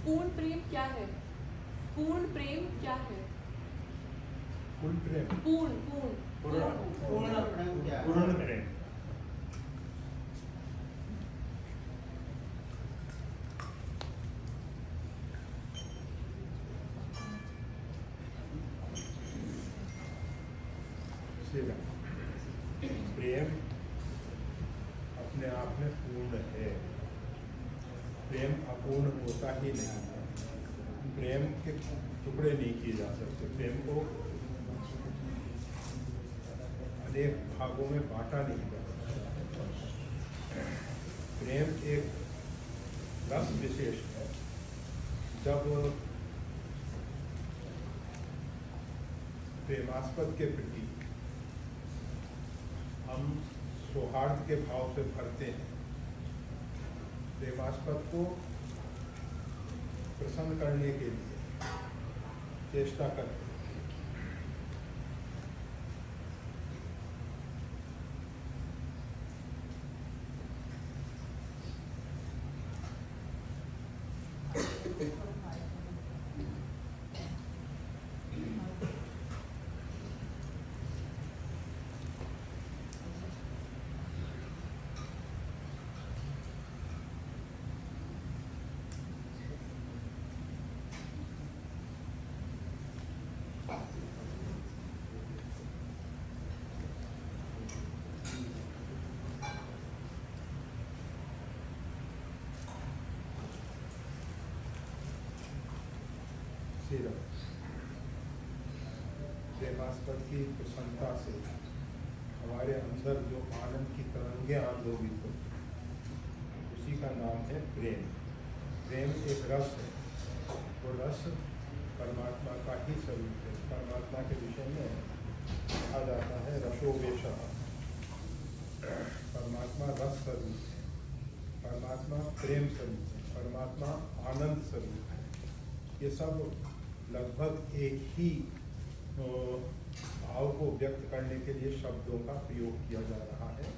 पूर्ण प्रेम क्या है? पूर्ण प्रेम क्या है? पूर्ण प्रेम, पूर्ण पूर्ण पूर्ण प्रेम क्या है? पूर्ण प्रेम प्रेम अपने आप में पूर्ण है। प्रेम अपूर्ण होता ही नहीं है। प्रेम के टुकड़े नहीं किए जा सकते। प्रेम को अनेक भागों में बांटा नहीं जा सकता। प्रेम एक रस विशेष है। जब प्रेमास्पद के प्रति हम सौहार्द के भाव से भरते हैं, प्रेमास्पद को प्रसन्न करने के लिए चेष्टा करते हैं, प्रेमास्पद की प्रसन्नता से हमारे अंदर जो आनंद की तरंगें आंदोलित होती हैं, उसी का नाम है प्रेम। प्रेम एक रस है। वो रस परमात्मा का ही स्वरूप है। परमात्मा के विषय में कहा जाता है रसोवेशः। परमात्मा रस स्वरूप है, परमात्मा प्रेम स्वरूप है, परमात्मा आनंद स्वरूप है। ये सब लगभग एक ही भाव को व्यक्त करने के लिए शब्दों का प्रयोग किया जा रहा है।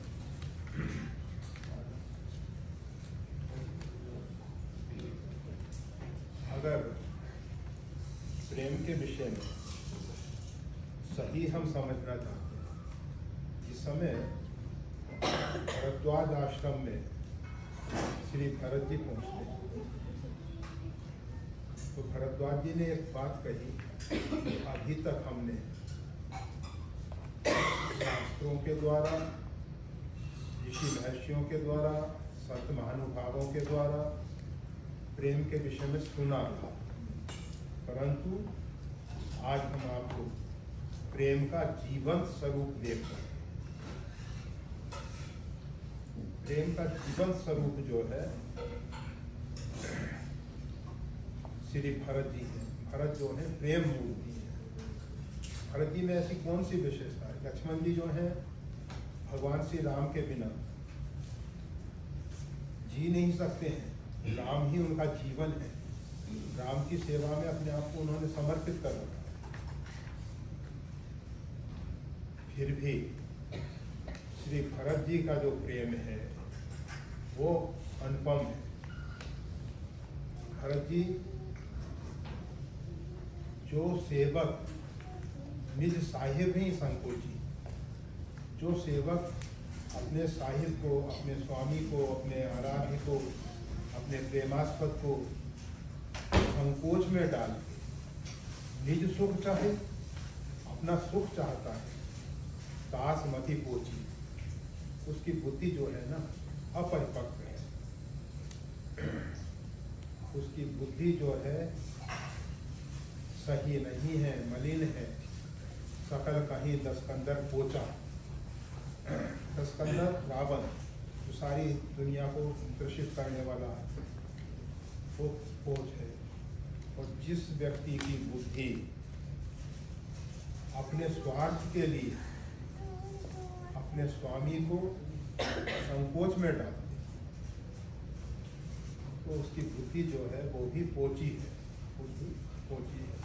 अगर प्रेम के विषय में सही हम समझना चाहते हैं, इस समय भरद्वाज आश्रम में श्री भरत जी पहुंचते हैं, तो भरद्वाज जी ने एक बात कही, अभी तक हमने शास्त्रों के द्वारा, ऋषि महर्षियों के द्वारा, संत महानुभावों के द्वारा प्रेम के विषय में सुना था, परंतु आज हम आपको प्रेम का जीवंत स्वरूप देख रहे हैं। प्रेम का जीवंत स्वरूप जो है श्री भरत जी है। भरत जो है प्रेम मूर्ति है। भरत जी में ऐसी कौन सी विशेषता है? लक्ष्मण जी जो है भगवान श्री राम के बिना जी नहीं सकते हैं। राम ही उनका जीवन है। राम की सेवा में अपने आप को उन्होंने समर्पित कर रखा है। फिर भी श्री भरत जी का जो प्रेम है वो अनुपम है। भरत जी जो सेवक निज साहिब ही संकोची, जो सेवक अपने साहिब को, अपने स्वामी को, अपने आराध्य को, अपने प्रेमास्पद को संकोच में डाल के निज सुख चाहे, अपना सुख चाहता है, दास मति पोची, उसकी बुद्धि जो है ना अपरिपक्व है। उसकी बुद्धि जो है सही नहीं है, मलिन है। सकल कहीं दसकंदर पोचा। दसकंदर रावण जो सारी दुनिया को ग्रसित करने वाला वो पोच है। और जिस व्यक्ति की बुद्धि अपने स्वार्थ के लिए अपने स्वामी को संकोच में डालती, तो उसकी बुद्धि जो है वो भी पोची है, बुद्धि पोची है।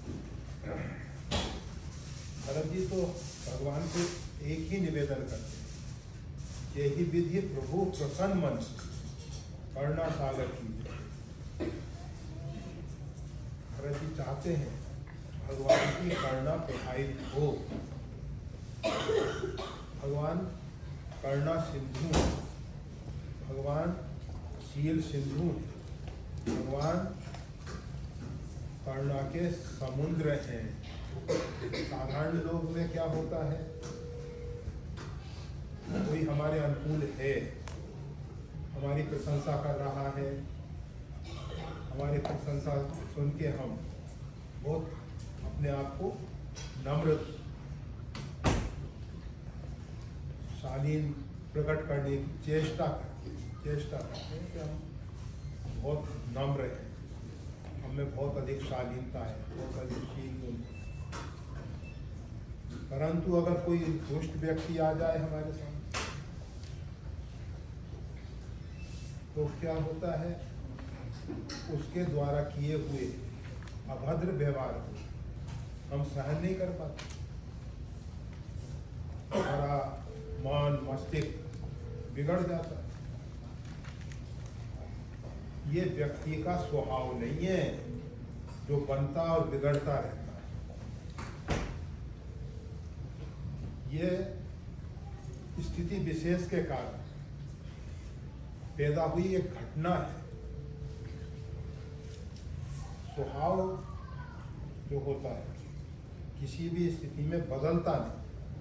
भरत जी तो भगवान से एक ही निवेदन करते हैं, यही विधि प्रभु प्रसन्न मन करना सागर कीजिए। भरत जी चाहते हैं भगवान की करुणा प्रभावित हो। भगवान करुणा सिंधु, भगवान शील सिंधु, भगवान करुणा के समुद्र हैं। साधारण लोग में क्या होता है, कोई हमारे अनुकूल है, हमारी प्रशंसा कर रहा है, हमारी प्रशंसा सुन के हम बहुत अपने आप को नम्र शालीन प्रकट करने की चेष्टा करते हैं कि हम बहुत नम्र हैं, हमें बहुत अधिक शालीनता है, बहुत अधिक शील गुण। परंतु अगर कोई दुष्ट व्यक्ति आ जाए हमारे सामने तो क्या होता है, उसके द्वारा किए हुए अभद्र व्यवहार को हम सहन नहीं कर पाते। हमारा मन मस्तिष्क बिगड़ जाता है। ये व्यक्ति का स्वभाव नहीं है जो बनता और बिगड़ता रहता है। ये स्थिति विशेष के कारण पैदा हुई एक घटना है। स्वभाव जो होता है किसी भी स्थिति में बदलता नहीं।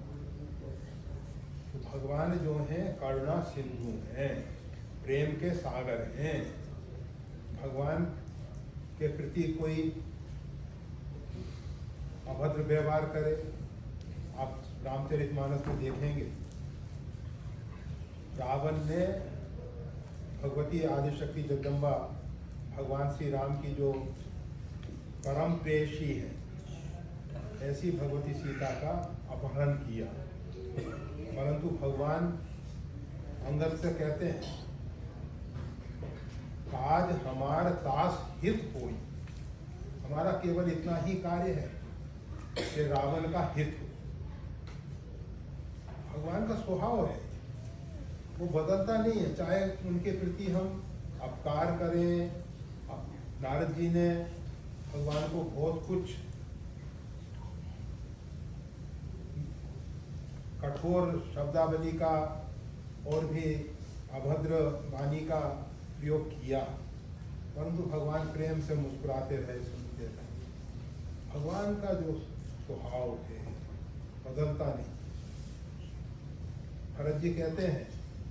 तो भगवान जो हैं करुणा सिंधु हैं, प्रेम के सागर हैं। भगवान के प्रति कोई अभद्र व्यवहार करे, आप रामचरितमानस में देखेंगे, रावण ने भगवती आदिशक्ति जगदम्बा भगवान श्री राम की जो परम प्रेयसी है, ऐसी भगवती सीता का अपहरण किया। परंतु भगवान अंगद से कहते हैं, आज हमार तास हित होई। हमारा केवल इतना ही कार्य है कि रावण का हित हो। भगवान का स्वभाव है, वो बदलता नहीं है। चाहे उनके प्रति हम अपकार करें, नारद जी ने भगवान को बहुत कुछ कठोर शब्दावली का और भी अभद्र वाणी का प्रयोग किया, परंतु भगवान प्रेम से मुस्कुराते रहे, सुनते रहे। भगवान का जो स्वभाव है बदलता नहीं। भरत जी कहते हैं,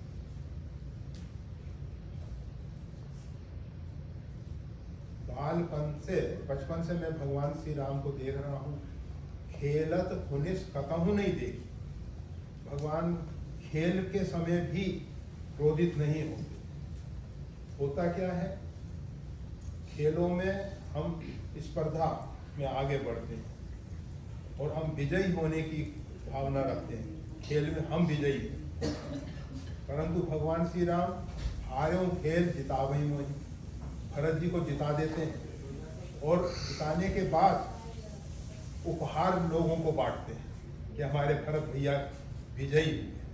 बालपन से, बचपन से मैं भगवान श्री राम को देख रहा हूँ, खेलत हुनिस कतहु नहीं देखी। भगवान खेल के समय भी क्रोधित नहीं होते। होता क्या है, खेलों में हम स्पर्धा में आगे बढ़ते हैं और हम विजयी होने की भावना रखते हैं, खेल में हम विजयी हैं। परंतु भगवान श्री राम हारों खेल जितावही मोही, भरत जी को जिता देते हैं और जिताने के बाद उपहार लोगों को बांटते हैं कि हमारे भरत भैया विजयी।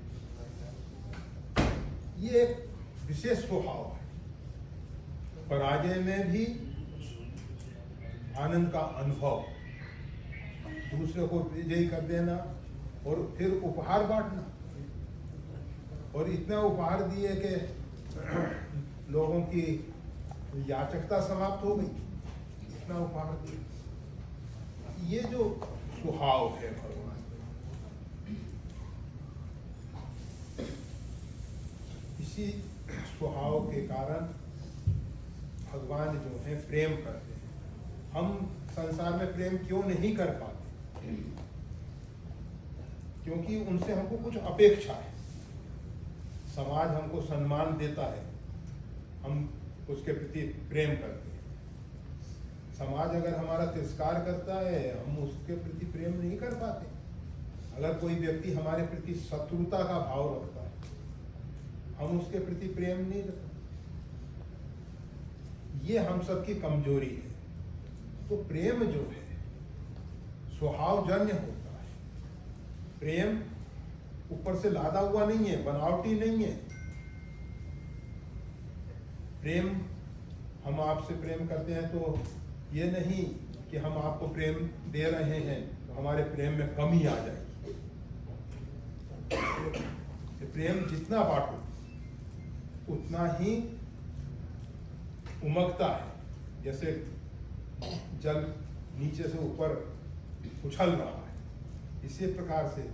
ये एक विशेष स्वभाव है, पराजय में भी आनंद का अनुभव, दूसरे को विजयी कर देना और फिर उपहार बांटना। और इतना उपहार दिए कि लोगों की याचकता समाप्त हो गई, इतना उपहार दिया। ये जो स्वभाव है भगवान, इसी स्वभाव के कारण भगवान जो है प्रेम करते हैं। हम संसार में प्रेम क्यों नहीं कर पाते? क्योंकि उनसे हमको कुछ अपेक्षा है। समाज हमको सम्मान देता है, हम उसके प्रति प्रेम करते हैं। समाज अगर हमारा तिरस्कार करता है, हम उसके प्रति प्रेम नहीं कर पाते। अगर कोई व्यक्ति हमारे प्रति शत्रुता का भाव रखता है, हम उसके प्रति प्रेम नहीं रखते। ये हम सबकी कमजोरी है। तो प्रेम जो है स्वभावजन्य होता है। प्रेम ऊपर से लादा हुआ नहीं है, बनावटी नहीं है। प्रेम, हम आपसे प्रेम करते हैं तो ये नहीं कि हम आपको प्रेम दे रहे हैं तो हमारे प्रेम में कमी आ जाएगी। प्रेम जितना बांटो उतना ही उमगता है, जैसे जल नीचे से ऊपर उछल रहा है, इसी प्रकार से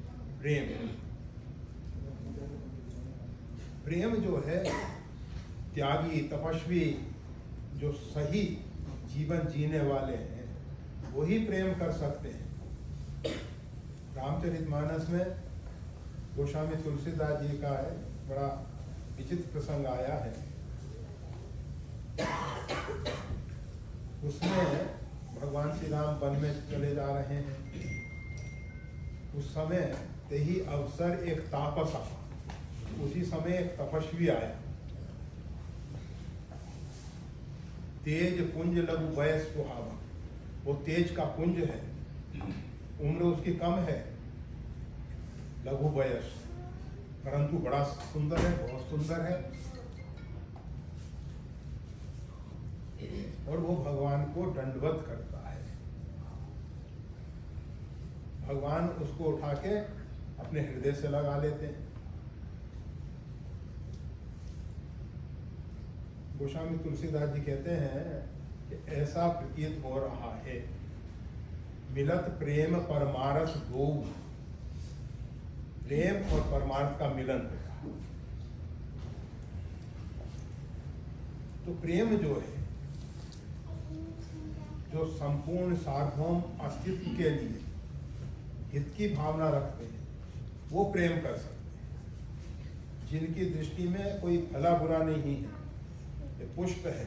प्रेम जो है त्यागी तपस्वी जो सही जीवन जीने वाले हैं वही प्रेम कर सकते हैं। रामचरितमानस में गोस्वामी तुलसीदास जी का है बड़ा विचित्र प्रसंग आया है। उसमें भगवान श्री राम वन में चले जा रहे हैं, उस समय ते ही अवसर एक तापस आया, उसी समय एक तपस्वी आया। तेज पुंज लघु वयस सुहावा, वो तेज का पुंज है, उम्र उसकी कम है, लघु वयस, परंतु बड़ा सुंदर है, बहुत सुंदर है। और वो भगवान को दंडवत करता है। भगवान उसको उठा के अपने हृदय से लगा लेते हैं। गोस्वामी तुलसीदास जी कहते हैं कि ऐसा प्रतीत हो रहा है मिलत प्रेम परमारस दो, प्रेम और परमार्थ का मिलन होगा। तो प्रेम जो है, जो संपूर्ण सार्वभौम अस्तित्व के लिए हित की भावना रखते हैं, वो प्रेम कर सकते हैं। जिनकी दृष्टि में कोई भला बुरा नहीं है, ये पुष्प है,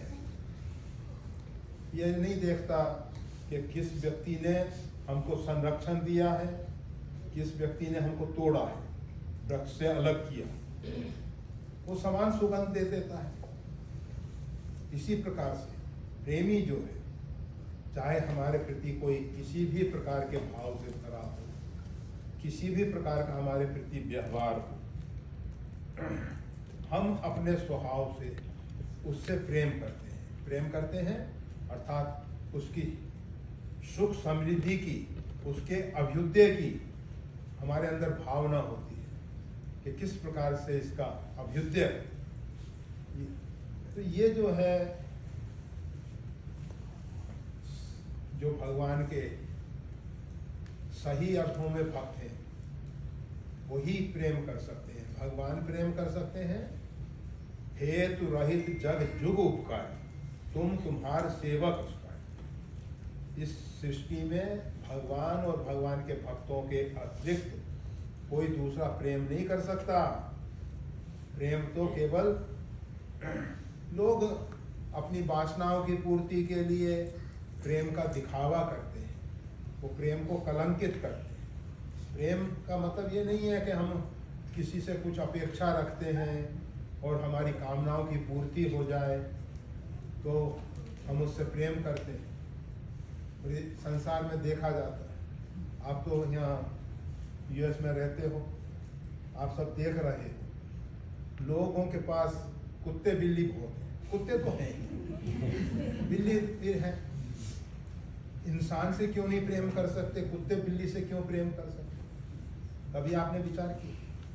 ये नहीं देखता कि किस व्यक्ति ने हमको संरक्षण दिया है, किस व्यक्ति ने हमको तोड़ा है, वृक्ष से अलग किया, वो समान सुगंध दे देता है। इसी प्रकार से प्रेमी जो है, चाहे हमारे प्रति कोई किसी भी प्रकार के भाव से भरा हो, किसी भी प्रकार का हमारे प्रति व्यवहार हो, हम अपने स्वभाव से उससे प्रेम करते हैं अर्थात उसकी सुख समृद्धि की, उसके अभ्युदय की हमारे अंदर भावना होती है कि किस प्रकार से इसका अभ्युदय। तो ये जो है, जो भगवान के सही अर्थों में भक्त हैं वही प्रेम कर सकते हैं। भगवान प्रेम कर सकते हैं। हेतु रहित जग जुग उपकार, तुम तुम्हार सेवक उसका। इस सृष्टि में भगवान और भगवान के भक्तों के अतिरिक्त कोई दूसरा प्रेम नहीं कर सकता। प्रेम तो केवल लोग अपनी वासनाओं की पूर्ति के लिए प्रेम का दिखावा करते हैं, वो प्रेम को कलंकित करते हैं। प्रेम का मतलब ये नहीं है कि हम किसी से कुछ अपेक्षा रखते हैं और हमारी कामनाओं की पूर्ति हो जाए तो हम उससे प्रेम करते हैं। और ये संसार में देखा जाता है। आप तो यहाँ यूएस में रहते हो, आप सब देख रहे हो, लोगों के पास कुत्ते बिल्ली बहुत हैं। कुत्ते तो हैं ही, बिल्ली भी है। इंसान से क्यों नहीं प्रेम कर सकते, कुत्ते बिल्ली से क्यों प्रेम कर सकते? कभी आपने विचार किया?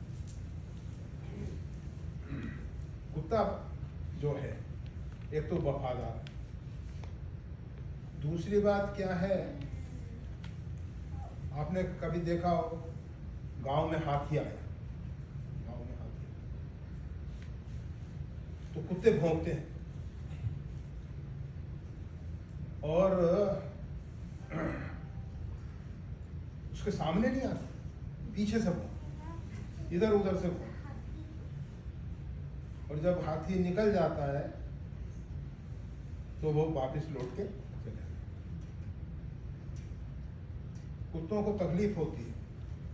कुत्ता जो है एक तो वफादार है, दूसरी बात क्या है, आपने कभी देखा हो गांव में हाथी आया, गांव में हाथी तो कुत्ते भौंकते हैं और उसके सामने नहीं आते, पीछे से भौंकते, इधर उधर से भौंकते। और जब हाथी निकल जाता है तो वो वापस लौट के चले जाते। कुत्तों को तकलीफ होती है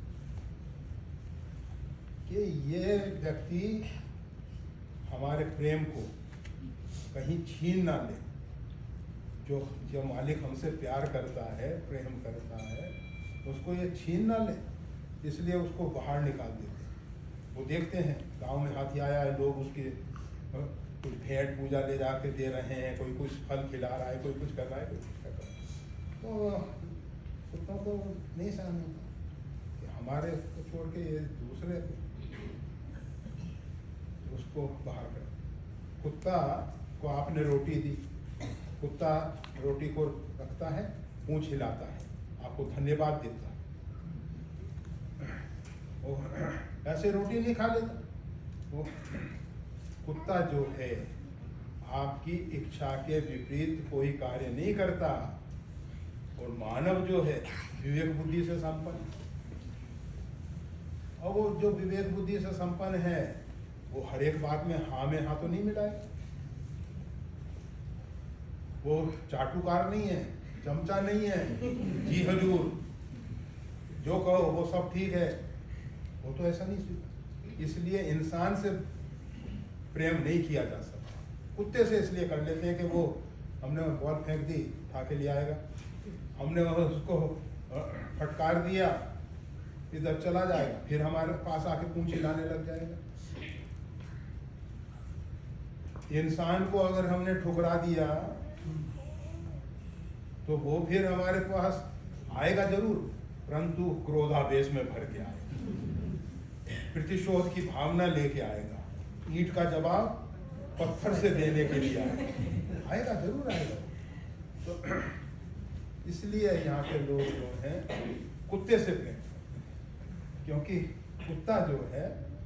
कि ये व्यक्ति हमारे प्रेम को कहीं छीन ना ले। जो मालिक हमसे प्यार करता है, प्रेम करता है, उसको ये छीन ना ले, इसलिए उसको बाहर निकाल देते हैं। वो देखते हैं गांव में हाथी आया है, लोग उसके कुछ भेंट पूजा ले जाके दे रहे हैं, कोई कुछ फल खिला रहा है, कोई कुछ कर रहा है, कोई कुछ कर रहा है, तो कुत्तों को नहीं सहन होता कि हमारे को छोड़ के ये दूसरे उसको बाहर कर। कुत्ता को आपने रोटी दी, कुत्ता रोटी को रखता है, पूंछ हिलाता है, आपको धन्यवाद देता है, वो ऐसे रोटी नहीं खा लेता। वो कुत्ता जो है आपकी इच्छा के विपरीत कोई कार्य नहीं करता, और मानव जो है विवेक बुद्धि से संपन्न, और वो जो विवेक बुद्धि से संपन्न है वो हर एक बात में हाँ में हाँ तो नहीं मिलाए, वो चाटुकार नहीं है, चमचा नहीं है, जी हजूर जो कहो वो सब ठीक है, वो तो ऐसा नहीं सीखा। इसलिए इंसान से प्रेम नहीं किया जा सकता। कुत्ते से इसलिए कर लेते हैं कि वो हमने बॉल फेंक दी, उठा के ले आएगा, हमने उसको फटकार दिया, इधर चला जाएगा, फिर हमारे पास आके पूंछ हिलाने लग जाएगा। इंसान को अगर हमने ठुकरा दिया तो वो फिर हमारे पास आएगा जरूर, परंतु क्रोधावेश में भर के आएगा, प्रतिशोध की भावना लेके आएगा, ईंट का जवाब पत्थर से देने के लिए आएगा जरूर आएगा। तो इसलिए यहाँ के लोग जो हैं कुत्ते से प्रेम, क्योंकि कुत्ता जो है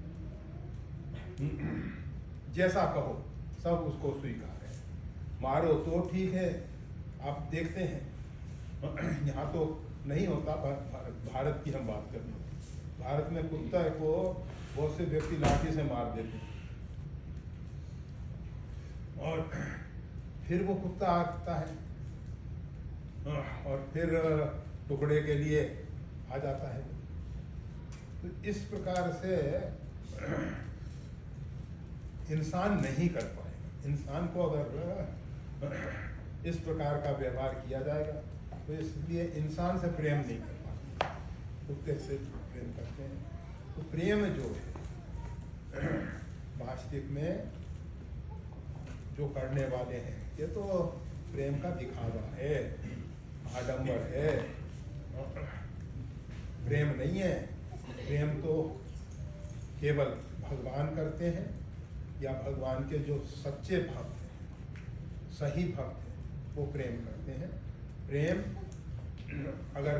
जैसा कहो सब उसको स्वीकार है, मारो तो ठीक है। आप देखते हैं यहाँ तो नहीं होता, भारत की हम बात करते हैं, भारत में कुत्ता को बहुत से व्यक्ति लाठी से मार देते हैं, और फिर वो कुत्ता आता है और फिर टुकड़े के लिए आ जाता है। तो इस प्रकार से इंसान नहीं कर पाएगा। इंसान को अगर इस प्रकार का व्यवहार किया जाएगा तो इसलिए इंसान से प्रेम नहीं कर पाते, कुत्ते से प्रेम करते हैं। तो प्रेम जो है वास्तविक में जो करने वाले हैं ये तो प्रेम का दिखावा है, आडंबर है, प्रेम नहीं है। प्रेम तो केवल भगवान करते हैं, या भगवान के जो सच्चे भक्त हैं, सही भक्त हैं, वो प्रेम करते हैं। प्रेम अगर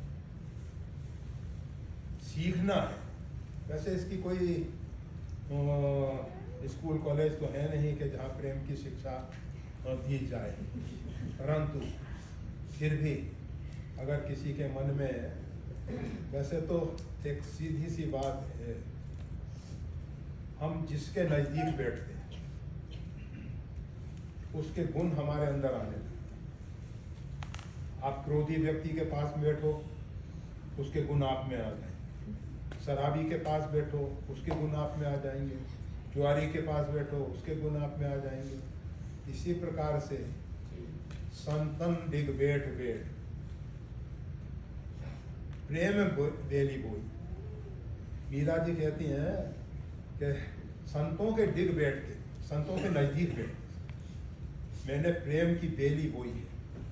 सीखना है, वैसे इसकी कोई स्कूल कॉलेज तो है नहीं कि जहाँ प्रेम की शिक्षा दी जाए, परंतु फिर भी अगर किसी के मन में, वैसे तो एक सीधी सी बात है, हम जिसके नजदीक बैठते हैं उसके गुण हमारे अंदर आने लगते हैं। आप क्रोधी व्यक्ति के पास बैठो, उसके गुण आप में आ जाएंगे, शराबी के पास बैठो, उसके गुण आप में आ जाएंगे, जुआरी के पास बैठो, उसके गुण आप में आ जाएंगे। इसी प्रकार से संतन डिग बैठ बैठ प्रेम बेली बोई। मीरा जी कहती हैं कि संतों के डिग बैठ के, संतों के नजदीक बैठ के मैंने प्रेम की बेली बोई है।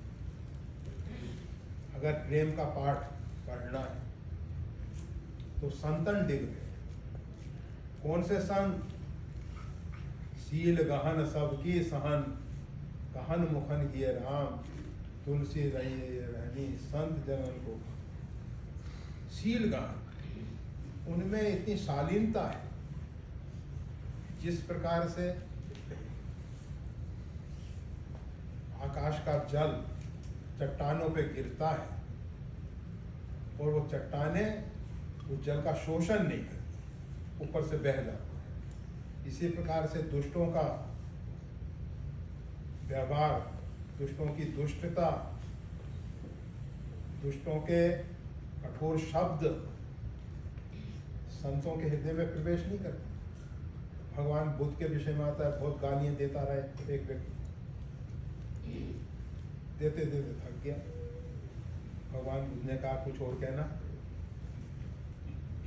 अगर प्रेम का पाठ पढ़ना है तो संतन डिग बैठ। कौन से संत? शील गहन सबकी सहन, कहन मुखन किए राम, तुलसी रही रहनी संत जनन को। शील गहन, उनमें इतनी शालीनता है, जिस प्रकार से आकाश का जल चट्टानों पे गिरता है और वो चट्टानें उस जल का शोषण नहीं करती, ऊपर से बह जाती है। इसी प्रकार से दुष्टों का व्यवहार, दुष्टों की दुष्टता, दुष्टों के कठोर शब्द संतों के हृदय में प्रवेश नहीं करते। भगवान बुद्ध के विषय में आता है, बहुत गालियां देता रहे एक व्यक्ति, देते देते थक गया। भगवान बुद्ध ने कहा कुछ और कहना।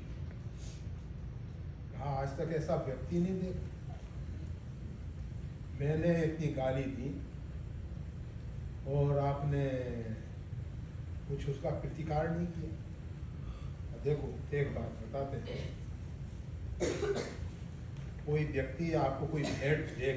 कहा आज तक ऐसा व्यक्ति नहीं देखा मैंने इतनी गाली दी और आपने कुछ उसका प्रतिकार नहीं किया। देखो एक बात बताते हैं, कोई व्यक्ति आपको कोई भेंट दे,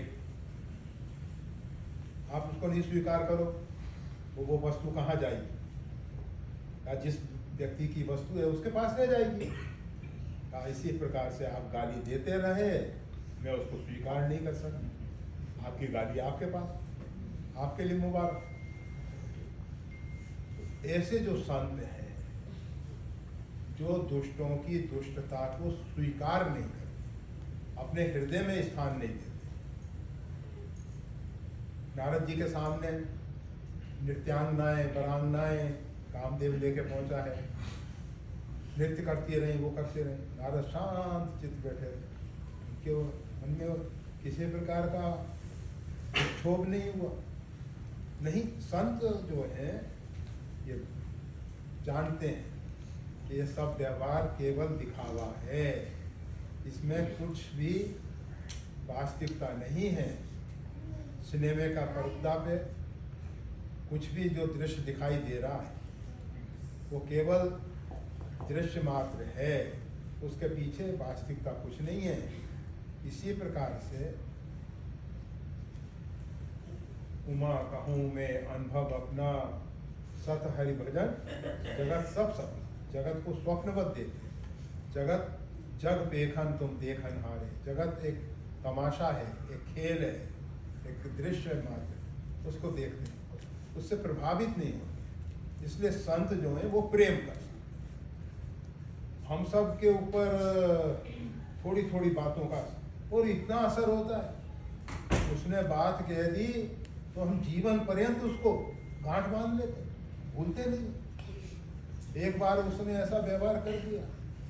आप उसको नहीं स्वीकार करो तो वो वस्तु कहाँ जाएगी? या जिस व्यक्ति की वस्तु है उसके पास रह जाएगी। इसी प्रकार से आप गाली देते रहे, मैं उसको स्वीकार नहीं कर सकता। आपकी गाली आपके पास, आपके लिए मुबारक। ऐसे जो संत हैं जो दुष्टों की दुष्टता को स्वीकार नहीं करते, अपने हृदय में स्थान नहीं देते। नारद जी के सामने नृत्यांगनाएं वरांगनाएं कामदेव लेके पहुंचा है, नृत्य करती रही, वो करते रहे, नारद शांत चित्त बैठे रहे, क्यों मन में किसी प्रकार का क्षोभ नहीं हुआ। नहीं, संत जो है ये जानते हैं कि ये सब व्यवहार केवल दिखावा है, इसमें कुछ भी वास्तविकता नहीं है। सिनेमे का पर्दा पे कुछ भी जो दृश्य दिखाई दे रहा है वो केवल दृश्य मात्र है, उसके पीछे वास्तविकता कुछ नहीं है। इसी प्रकार से उमा कहूँ मैं अनुभव अपना, सत हरि भजन जगत सब सपना। जगत को स्वप्नवत देते, जगत जग देखन तुम देखन हारे। जगत एक तमाशा है, एक खेल है, एक दृश्य मात्र, उसको देखते हैं, उससे प्रभावित नहीं होते। इसलिए संत जो है वो प्रेम कर सकते। हम सब के ऊपर थोड़ी थोड़ी बातों का और इतना असर होता है, उसने बात कह दी तो हम जीवन पर्यंत उसको गांठ बांध लेते, भूलते नहीं। एक बार उसने ऐसा व्यवहार कर दिया।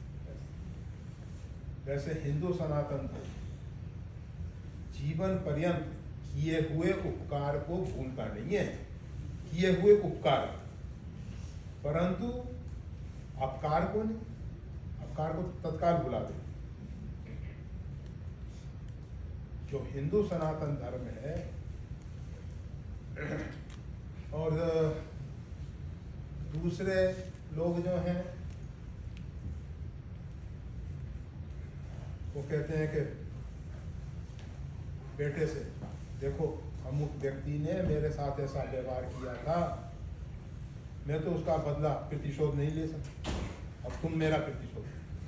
वैसे हिंदू सनातन धर्म जीवन पर्यंत किए हुए उपकार को भूलता नहीं है, किए हुए उपकार, परंतु अपकार को नहीं, अपकार को तत्काल भुला दे। जो हिंदू सनातन धर्म है और दूसरे लोग जो हैं वो कहते हैं कि बेटे से देखो अमुक व्यक्ति ने मेरे साथ ऐसा व्यवहार किया था, मैं तो उसका बदला प्रतिशोध नहीं ले सकता, अब तुम मेरा प्रतिशोध।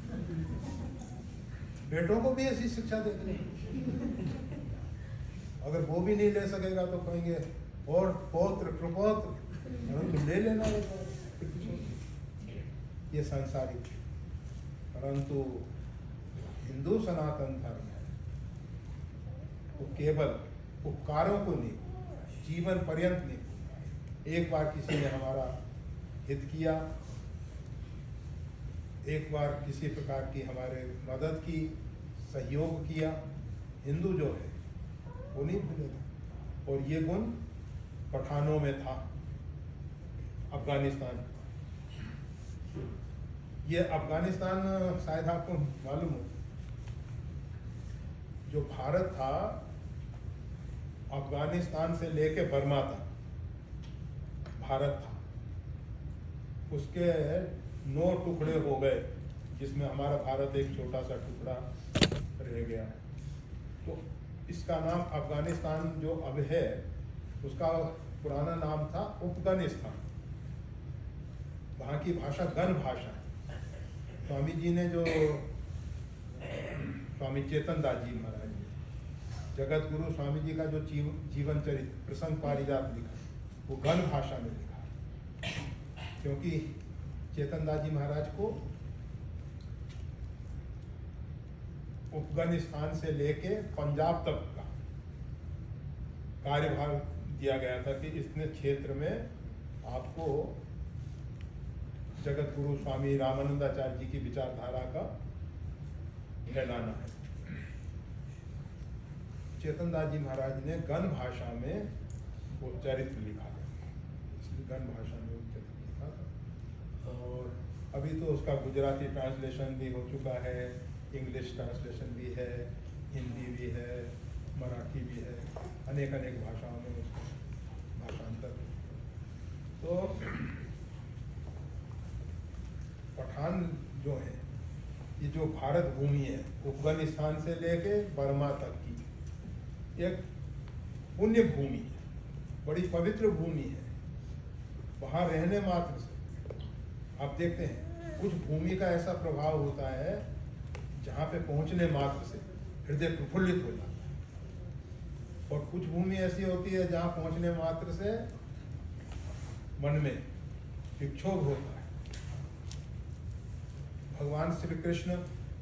बेटों को भी ऐसी शिक्षा देते हैं। अगर वो भी नहीं ले सकेगा तो कहेंगे और पौत्र प्रपौत्र तुम ले लेना प्रतिशोध। ये सांसारिक, परंतु हिंदू सनातन धर्म है वो केवल उपकारों को नहीं, जीवन पर्यंत नहीं। एक बार किसी ने हमारा हित किया, एक बार किसी प्रकार की हमारे मदद की, सहयोग किया, हिंदू जो है वो नहीं भूलेगा। और ये गुण पठानों में था, अफगानिस्तान। ये अफगानिस्तान शायद आपको मालूम हो, जो भारत था अफगानिस्तान से लेके बर्मा तक भारत था, उसके 9 टुकड़े हो गए, जिसमें हमारा भारत एक छोटा सा टुकड़ा रह गया। तो इसका नाम अफगानिस्तान जो अब है, उसका पुराना नाम था अफगानिस्तान। वहाँ की भाषा गण भाषा है। स्वामी जी ने जो स्वामी चेतन दास जी महाराज जी, जगत गुरु स्वामी जी का जो जीवन चरित्र प्रसंग पारिजात लिखा, वो गण भाषा में लिखा, क्योंकि चेतन दास जी महाराज को अफगानिस्तान से लेके पंजाब तक का कार्यभार दिया गया था कि इतने क्षेत्र में आपको जगत गुरु स्वामी रामानंदाचार्य जी की विचारधारा का फैलाना है। चेतन दास जी महाराज ने गण भाषा में वो चरित्र लिखा था, इसलिए गण भाषा में वो चरित्र लिखा था। और अभी तो उसका गुजराती ट्रांसलेशन भी हो चुका है, इंग्लिश ट्रांसलेशन भी है, हिंदी भी है, मराठी भी है। अनेक अनेक भाषाओं में उसका भाषांतर। तो पठान जो है, ये जो भारत भूमि है, अफगानिस्तान से लेके बर्मा तक की एक पुण्य भूमि है, बड़ी पवित्र भूमि है। वहाँ रहने मात्र से आप देखते हैं कुछ भूमि का ऐसा प्रभाव होता है जहाँ पे पहुँचने मात्र से हृदय प्रफुल्लित हो जाता है, और कुछ भूमि ऐसी होती है जहाँ पहुँचने मात्र से मन में विक्षोभ होता है। भगवान श्री कृष्ण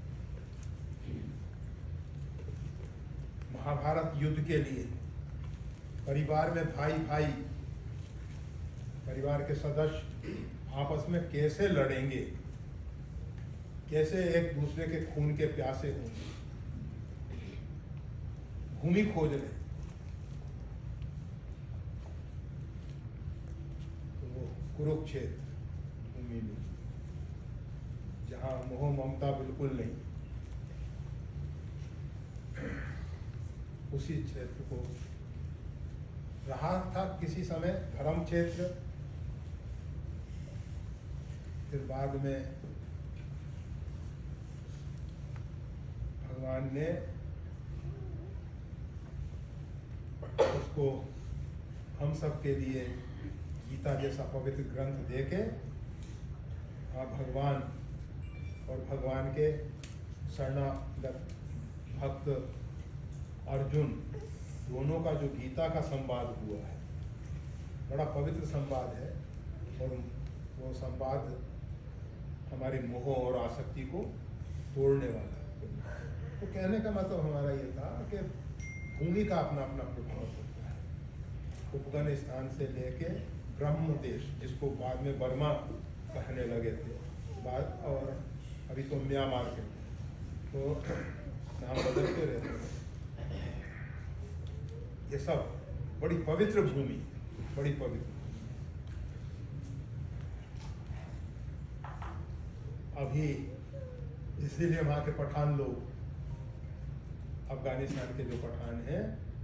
महाभारत युद्ध के लिए परिवार में भाई भाई, परिवार के सदस्य आपस में कैसे लड़ेंगे, कैसे एक दूसरे के खून के प्यासे होंगे, भूमि खोज रहे। तो वो कुरुक्षेत्र भूमि में, जहाँ मोह ममता बिल्कुल नहीं, उसी क्षेत्र को रहा था किसी समय धर्म क्षेत्र। फिर बाद में भगवान ने उसको हम सब के लिए गीता जैसा पवित्र ग्रंथ देके भगवान और भगवान के शरणागत भक्त अर्जुन दोनों का जो गीता का संवाद हुआ है, बड़ा पवित्र संवाद है, और वो संवाद हमारी मोह और आसक्ति को तोड़ने वाला है। तो कहने का मतलब हमारा ये था कि भूमि का अपना अपना प्रभाव होता है। अफगानिस्तान से लेके ब्रह्म देश, जिसको बाद में बर्मा कहने लगे थे, बाद और अभी तो म्यांमार के, तो नाम बदलते रहते हैं। ये सब बड़ी पवित्र भूमि, बड़ी पवित्र। अभी इसीलिए वहाँ के पठान लोग, अफगानिस्तान के जो पठान हैं,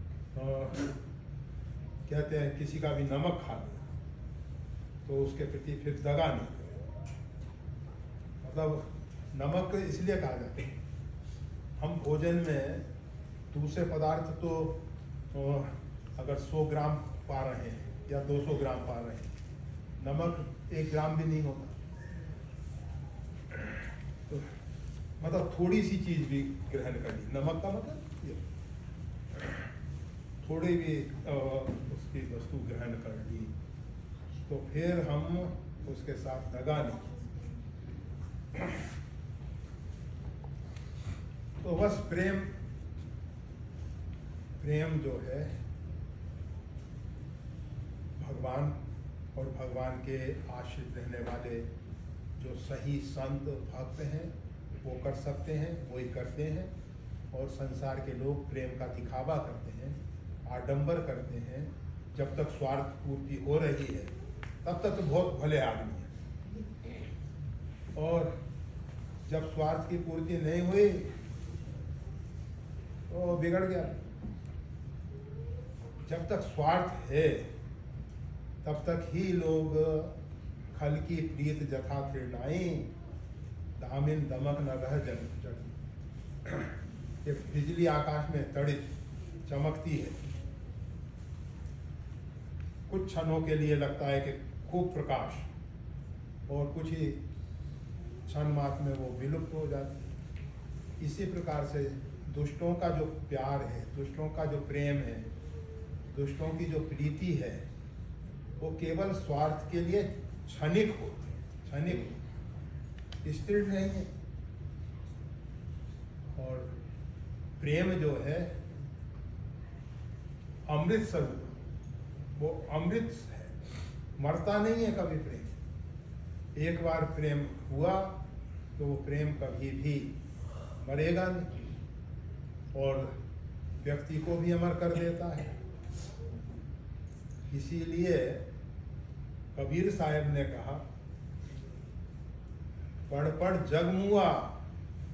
कहते हैं किसी का भी नमक खा लिया तो उसके प्रति फिर दगा नहीं करें। मतलब नमक इसलिए कहा जाता है, हम भोजन में दूसरे पदार्थ तो अगर 100 ग्राम पा रहे हैं या 200 ग्राम पा रहे हैं, नमक 1 ग्राम भी नहीं होता। तो मतलब थोड़ी सी चीज भी ग्रहण कर ली, नमक का मतलब ये थोड़ी भी उसकी वस्तु ग्रहण कर ली तो फिर हम उसके साथ दगा नहीं। तो बस प्रेम जो है भगवान और भगवान के आश्रित रहने वाले जो सही संत भक्त हैं वो कर सकते हैं, वही करते हैं। और संसार के लोग प्रेम का दिखावा करते हैं, आडंबर करते हैं। जब तक स्वार्थ पूर्ति हो रही है तब तक तो बहुत भले आदमी हैं, और जब स्वार्थ की पूर्ति नहीं हुई तो बिगड़ गया। जब तक स्वार्थ है तब तक ही लोग खल की प्रीत जथा तृणाई दामिन दमक न रह जग। ये बिजली आकाश में तड़ित चमकती है, कुछ क्षणों के लिए लगता है कि खूब प्रकाश, और कुछ ही क्षण मात्र में वो विलुप्त हो जाती है। इसी प्रकार से दुष्टों का जो प्यार है, दुष्टों का जो प्रेम है, दुष्टों की जो प्रीति है, वो केवल स्वार्थ के लिए क्षणिक होती है, क्षणिक, स्थिर नहीं है। और प्रेम जो है अमृत स्वरूप, वो अमृत है, मरता नहीं है कभी प्रेम। एक बार प्रेम हुआ तो वो प्रेम कभी भी मरेगा नहीं, और व्यक्ति को भी अमर कर देता है। इसीलिए कबीर साहब ने कहा, पढ़ पढ़ जग मुआ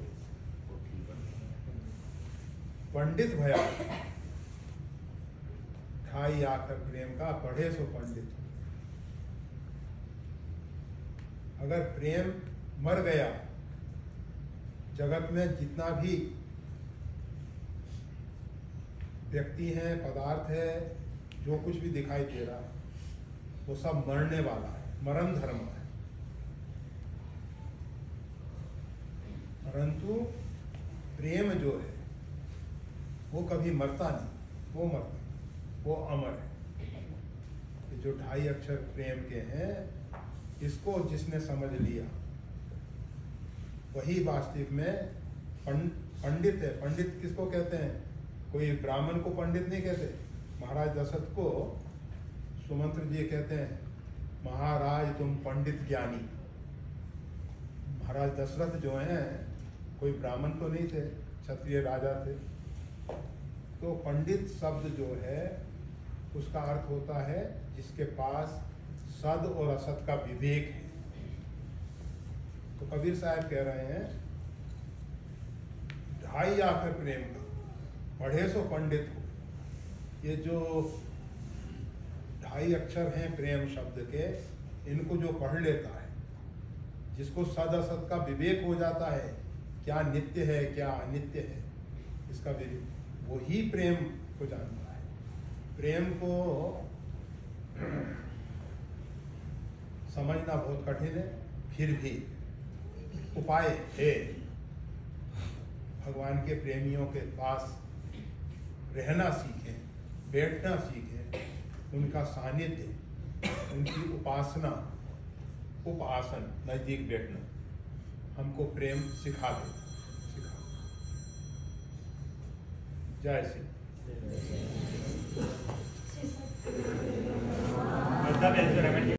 पंडित भया। ढाई आखर प्रेम का पढ़े सो पंडित। अगर प्रेम मर गया, जगत में जितना भी व्यक्ति है, पदार्थ है, जो कुछ भी दिखाई दे रहा है, वो सब मरने वाला है, मरण धर्म है। परंतु प्रेम जो है वो कभी मरता नहीं, वो अमर है। जो ढाई अक्षर प्रेम के हैं, इसको जिसने समझ लिया वही वास्तविक में पंडित है। पंडित किसको कहते हैं? कोई ब्राह्मण को पंडित नहीं कहते। महाराज दशरथ को सुमंत्र जी कहते हैं, महाराज तुम पंडित ज्ञानी। महाराज दशरथ जो हैं कोई ब्राह्मण तो नहीं थे, क्षत्रिय राजा थे। तो पंडित शब्द जो है उसका अर्थ होता है जिसके पास सद और असत का विवेक है। तो कबीर साहब कह रहे हैं, ढाई आखर प्रेम का पढ़े सो पंडित हो। ये जो ढाई अक्षर हैं प्रेम शब्द के, इनको जो पढ़ लेता है, जिसको सद असत का विवेक हो जाता है, क्या नित्य है क्या अनित्य है, इसका विवेक, वो ही प्रेम को जानता है। प्रेम को समझना बहुत कठिन है, फिर भी उपाय है। भगवान के प्रेमियों के पास रहना सीखें, बैठना सीखें, उनका सानिध्य, उनकी उपासना, उपासन, नजदीक बैठना हमको प्रेम सिखा दे। जय श्री